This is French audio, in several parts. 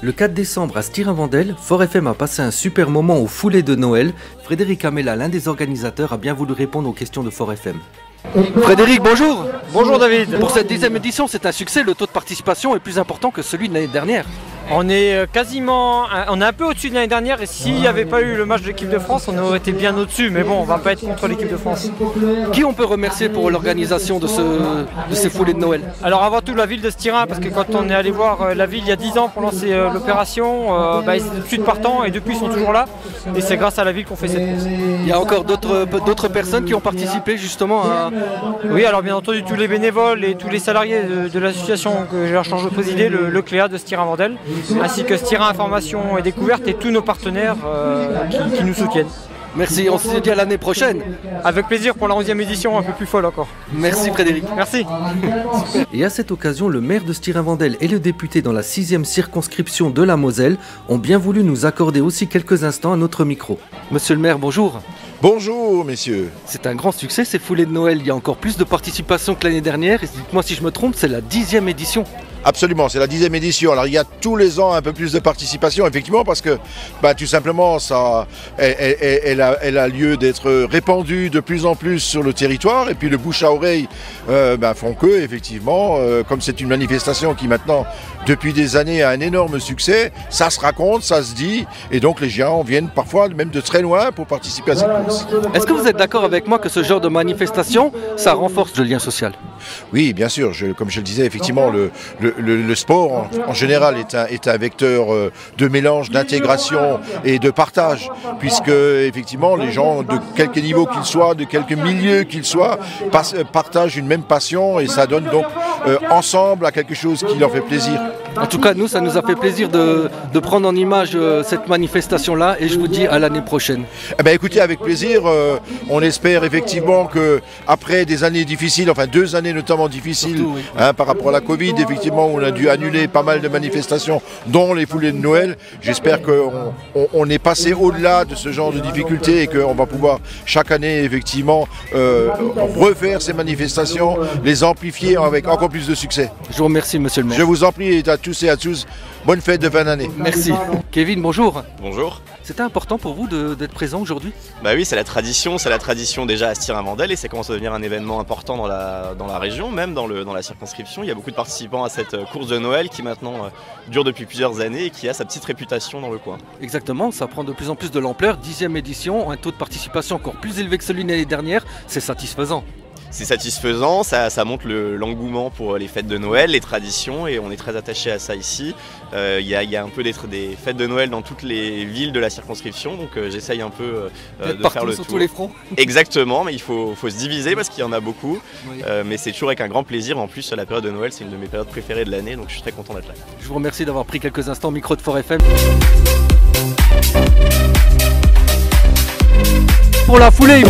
Le 4 décembre à Stirin-Wendel, Fort FM a passé un super moment aux foulées de Noël. Frédéric Amela, l'un des organisateurs, a bien voulu répondre aux questions de Fort FM. Frédéric, bonjour. Bonjour David. Pour cette 10e édition, c'est un succès. Le taux de participation est plus important que celui de l'année dernière. On est on est un peu au-dessus de l'année dernière et s'il n'y avait pas eu le match de l'équipe de France, on aurait été bien au-dessus. Mais bon, on va pas être contre l'équipe de France. Qui on peut remercier pour l'organisation de ces foulées de Noël? Alors avant tout la ville de Stirin, parce que quand on est allé voir la ville il y a 10 ans pour lancer l'opération, ils étaient tout de suite partants et depuis ils sont toujours là. Et c'est grâce à la ville qu'on fait cette course. Il y a encore d'autres personnes qui ont participé justement à... Oui, alors bien entendu tous les bénévoles et tous les salariés de l'association que j'ai la chance de présider, le CLEA de Stirin-Wendel, ainsi que Stirin Information et Découverte et tous nos partenaires qui nous soutiennent. Merci, on se dit à l'année prochaine. Avec plaisir pour la 11e édition, un peu plus folle encore. Merci Frédéric. Merci. Et à cette occasion, le maire de Stirin-Wendel et le député dans la 6e circonscription de la Moselle ont bien voulu nous accorder aussi quelques instants à notre micro. Monsieur le maire, bonjour. Bonjour messieurs. C'est un grand succès ces foulées de Noël, il y a encore plus de participation que l'année dernière. Et dites-moi si je me trompe, c'est la 10e édition. Absolument, c'est la 10e édition. Alors il y a tous les ans un peu plus de participation, effectivement, parce que tout simplement, elle a lieu d'être répandue de plus en plus sur le territoire. Et puis le bouche à oreille font que, effectivement, comme c'est une manifestation qui maintenant, depuis des années, a un énorme succès, ça se raconte, ça se dit, et donc les gens viennent parfois même de très loin pour participer à cette course. Est-ce que vous êtes d'accord avec moi que ce genre de manifestation, ça renforce le lien social? Oui, bien sûr. Comme je le disais, effectivement, le sport en général est un vecteur de mélange, d'intégration et de partage, puisque effectivement les gens de quelque niveau qu'ils soient, de quelque milieu qu'ils soient, partagent une même passion et ça donne donc ensemble à quelque chose qui leur fait plaisir. En tout cas, nous, ça nous a fait plaisir de prendre en image cette manifestation-là et je vous dis à l'année prochaine. Écoutez, avec plaisir, on espère effectivement qu'après des années difficiles, enfin 2 années notamment difficiles, surtout, oui. Par rapport à la Covid, effectivement, on a dû annuler pas mal de manifestations, dont les foulées de Noël. J'espère qu'on est passé au-delà de ce genre de difficultés et qu'on va pouvoir chaque année, effectivement, refaire ces manifestations, les amplifier avec encore plus de succès. Je vous remercie, monsieur le maire. Je vous en prie, et à tous et à tous, bonne fête de fin d'année. Merci. Kevin, bonjour. Bonjour. C'était important pour vous d'être présent aujourd'hui? Bah oui, c'est la tradition déjà à Stirin-Wendel et ça commence à devenir un événement important dans la région, même dans la circonscription. Il y a beaucoup de participants à cette course de Noël qui maintenant dure depuis plusieurs années et qui a sa petite réputation dans le coin. Exactement, ça prend de plus en plus de l'ampleur. 10e édition, un taux de participation encore plus élevé que celui de l'année dernière, c'est satisfaisant. C'est satisfaisant, ça montre l'engouement pour les fêtes de Noël, les traditions et on est très attaché à ça ici. Il y a un peu des fêtes de Noël dans toutes les villes de la circonscription, donc j'essaye un peu de faire le sur tour. Tous les fronts. Exactement, mais il faut se diviser parce qu'il y en a beaucoup. Oui. Mais c'est toujours avec un grand plaisir. En plus, la période de Noël, c'est une de mes périodes préférées de l'année, donc je suis très content d'être là. Je vous remercie d'avoir pris quelques instants au micro de Fort FM. Pour la foulée,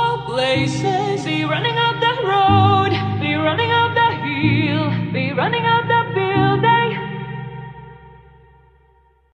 Be running up the road, be running up the hill, be running up